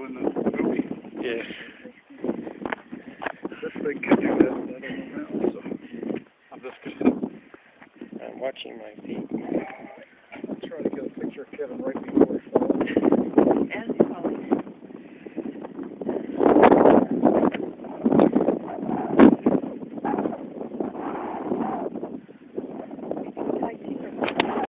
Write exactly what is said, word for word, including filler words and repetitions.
Leo in the movie. Yeah. This thing could do that, but I don't know how, so I'm just gonna... I'm watching my feet.